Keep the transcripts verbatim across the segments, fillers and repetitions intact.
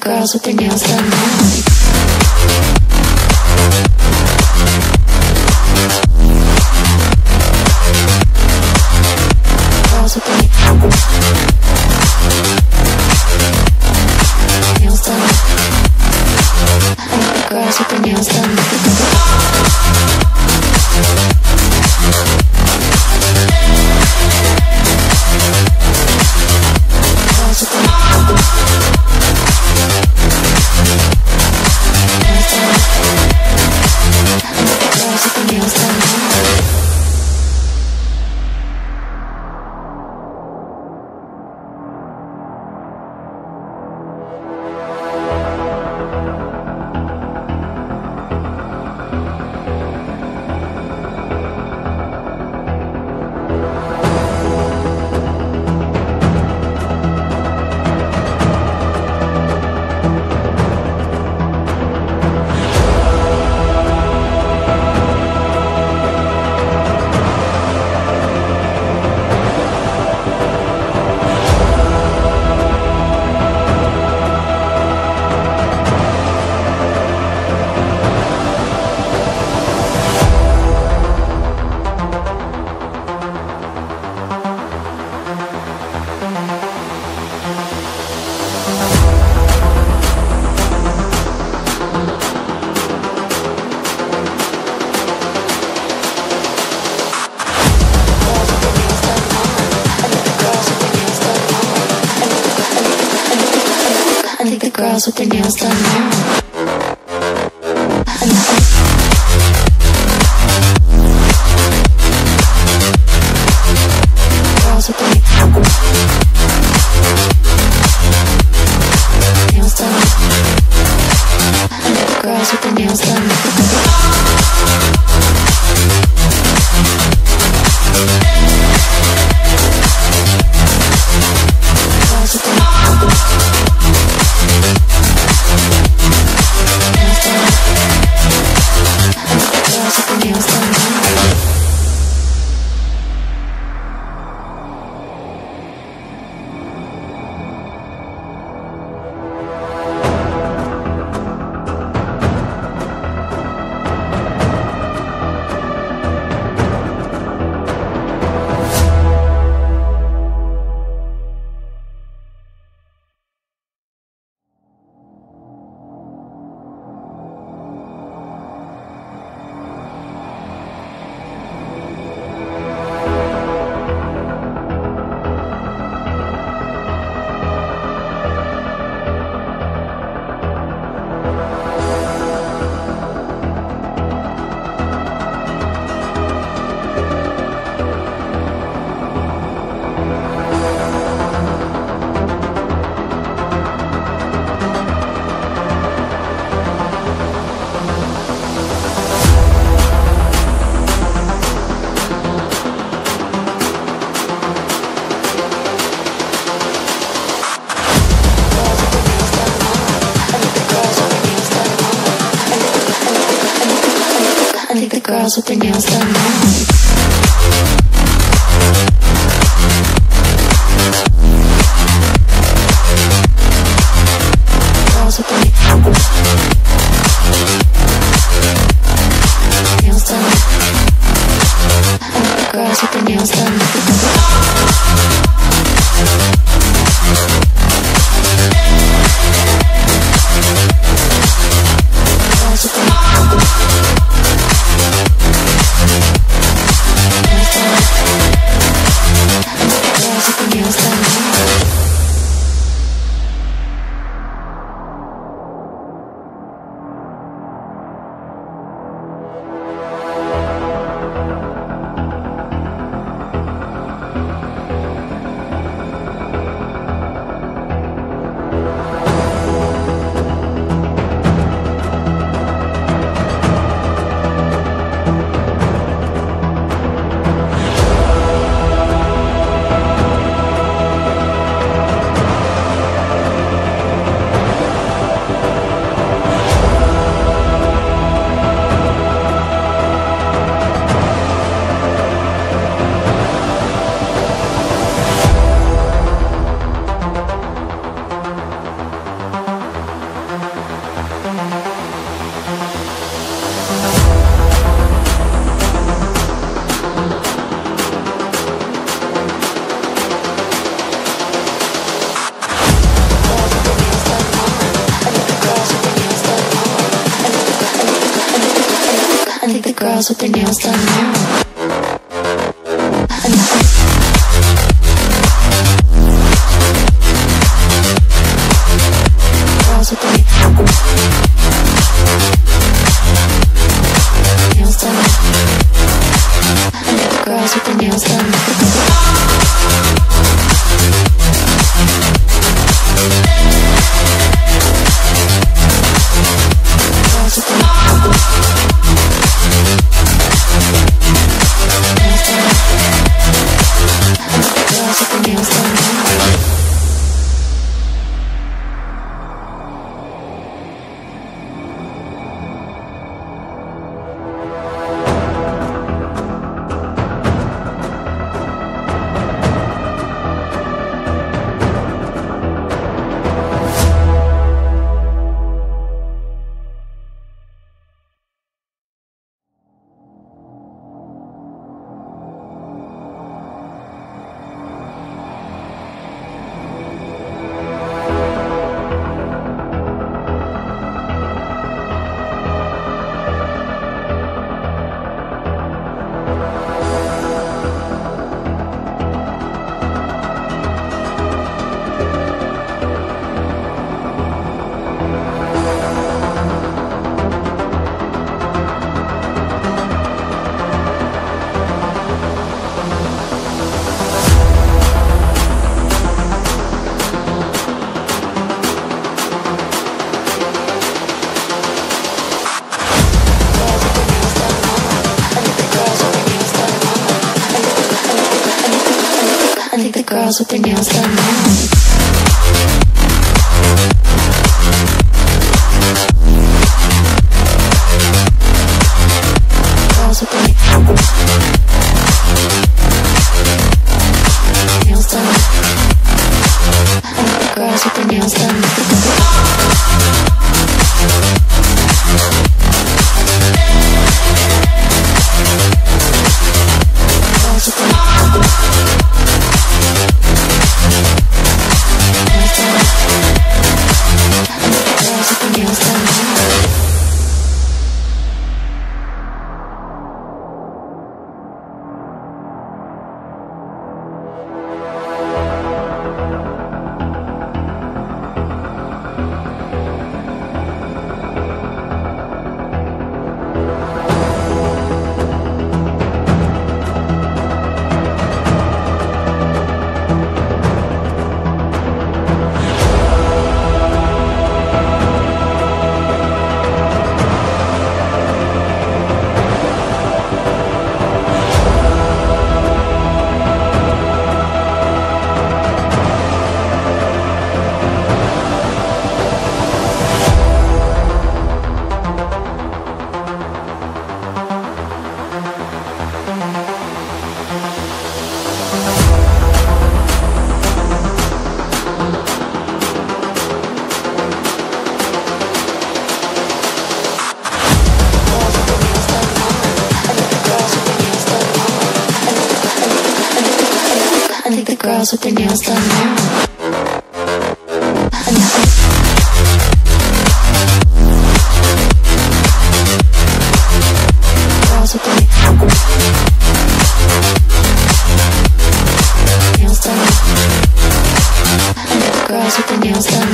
girls with their nails done now. Girls with their nails done. I like the girls with their nails done. Girls with their nails done. Girls with their nails done now. Girls with their nails done. I like the girls with their nails done. Girls with their nails done. I think the girls with their nails done now. Girls with their nails done. I like the girls with their nails done. Girls with their girls with their nails done now. Girls with their nails done. Girls with their nails done. Girls with their nails done now. Girls with their nails done. Girls with their nails done. Girls with their nails done now. Girls with their nails done. Girls with their nails done.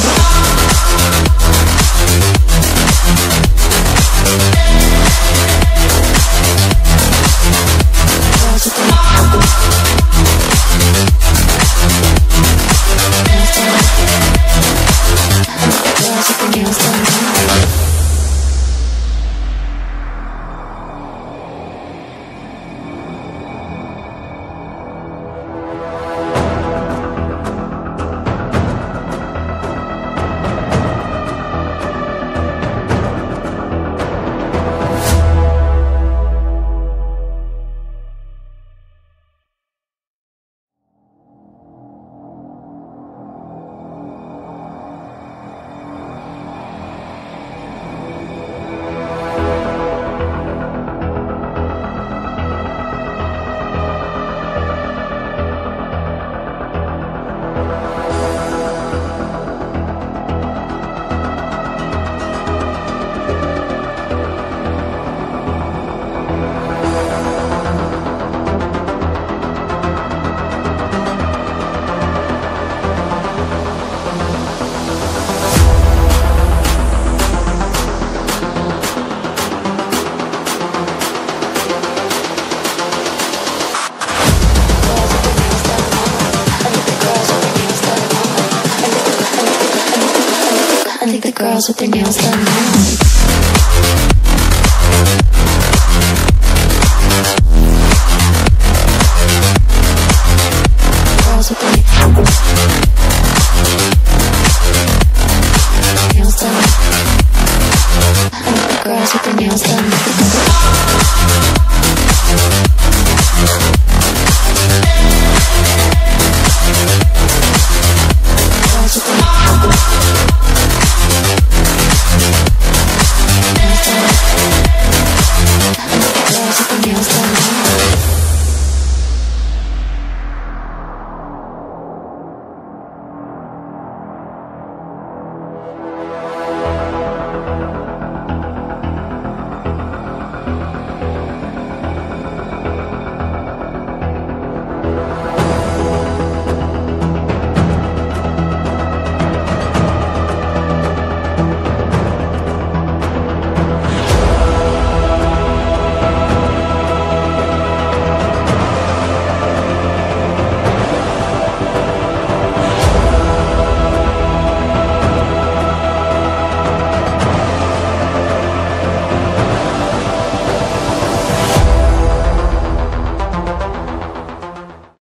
Girls with their nails done. the girls with their nails done now.